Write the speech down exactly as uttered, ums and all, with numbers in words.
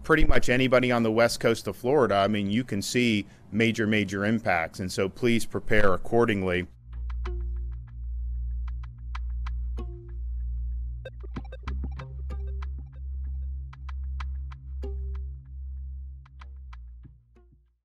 pretty much anybody on the west coast of Florida, I mean, you can see major, major impacts. And so please prepare accordingly.